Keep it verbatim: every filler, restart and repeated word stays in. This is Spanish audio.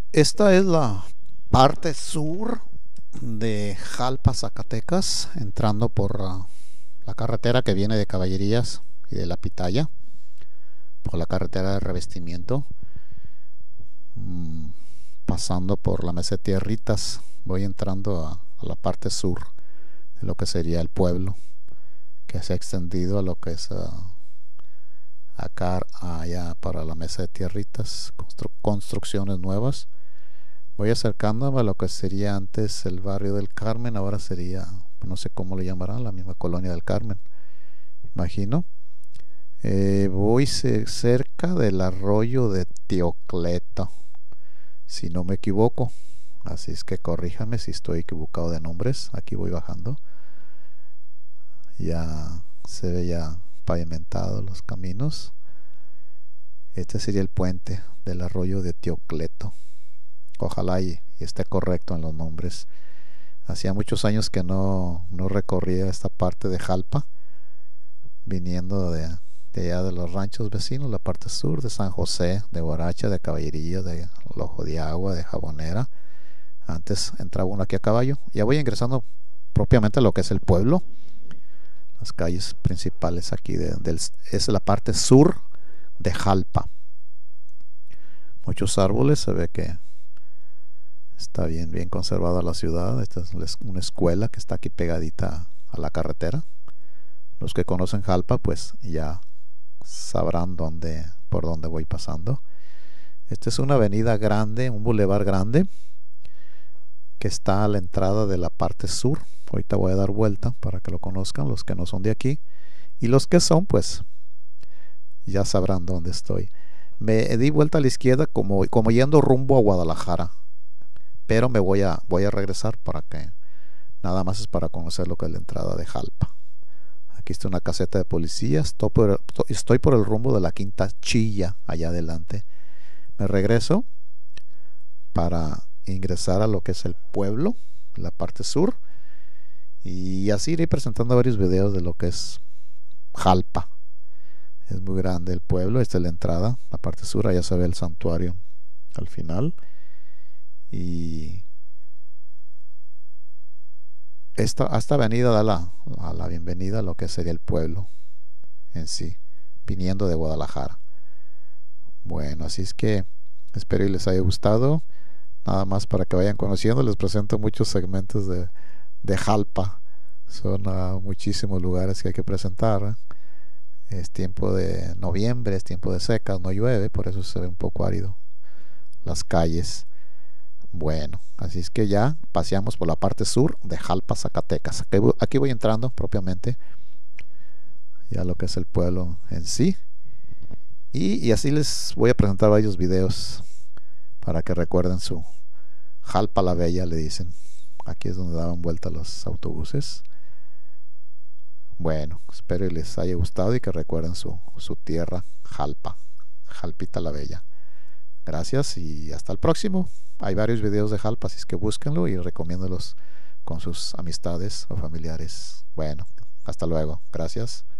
Esta es la parte sur de Jalpa, Zacatecas, entrando por uh, la carretera que viene de Caballerías y de La Pitaya, por la carretera de revestimiento, mm, pasando por la mesa de Tierritas, voy entrando a, a la parte sur de lo que sería el pueblo, que se ha extendido a lo que es uh, acá, allá para la mesa de Tierritas, constru construcciones nuevas. Voy acercándome a lo que sería antes el barrio del Carmen, ahora sería, no sé cómo le llamarán, la misma colonia del Carmen, imagino. Eh, voy cerca del arroyo de Teocleto, si no me equivoco. Así es que corríjame si estoy equivocado de nombres. Aquí voy bajando. Ya se ve ya pavimentados los caminos. Este sería el puente del arroyo de Teocleto. Ojalá y esté correcto en los nombres. Hacía muchos años que no, no recorría esta parte de Jalpa, viniendo de, de allá de los ranchos vecinos, la parte sur de San José, de Guaracha, de Caballería, de Ojo de Agua, de Jabonera. Antes entraba uno aquí a caballo. Ya voy ingresando propiamente a lo que es el pueblo. Las calles principales aquí de, del, es la parte sur de Jalpa. Muchos árboles, se ve que está bien, bien conservada la ciudad. Esta es una escuela que está aquí pegadita a la carretera. Los que conocen Jalpa pues ya sabrán dónde, por dónde voy pasando. Esta es una avenida grande, un bulevar grande que está a la entrada de la parte sur. Ahorita voy a dar vuelta para que lo conozcan los que no son de aquí, y los que son pues ya sabrán dónde estoy. Me di vuelta a la izquierda como, como yendo rumbo a Guadalajara, pero me voy a, voy a regresar para que nada más es para conocer lo que es la entrada de Jalpa. Aquí está una caseta de policía. Estoy por, el, estoy por el rumbo de la Quinta Chilla, allá adelante. Me regreso para ingresar a lo que es el pueblo, la parte sur, y así iré presentando varios videos de lo que es Jalpa. Es muy grande el pueblo. Esta es la entrada, la parte sur. Allá se ve el santuario al final, y esta, esta avenida da la, a la bienvenida a lo que sería el pueblo en sí, viniendo de Guadalajara. Bueno, así es que espero y les haya gustado. Nada más para que vayan conociendo, les presento muchos segmentos de, de Jalpa. Son uh, muchísimos lugares que hay que presentar, ¿eh? Es tiempo de noviembre, es tiempo de secas, no llueve, por eso se ve un poco árido las calles. Bueno, así es que ya paseamos por la parte sur de Jalpa, Zacatecas. Aquí, aquí voy entrando propiamente ya lo que es el pueblo en sí, y, y así les voy a presentar varios videos para que recuerden su Jalpa la Bella, le dicen. Aquí es donde daban vuelta los autobuses. Bueno, espero que les haya gustado y que recuerden su, su tierra, Jalpa, Jalpita la Bella. Gracias y hasta el próximo. Hay varios videos de Jalpa, así es que búsquenlo y recomiéndolos con sus amistades o familiares. Bueno, hasta luego. Gracias.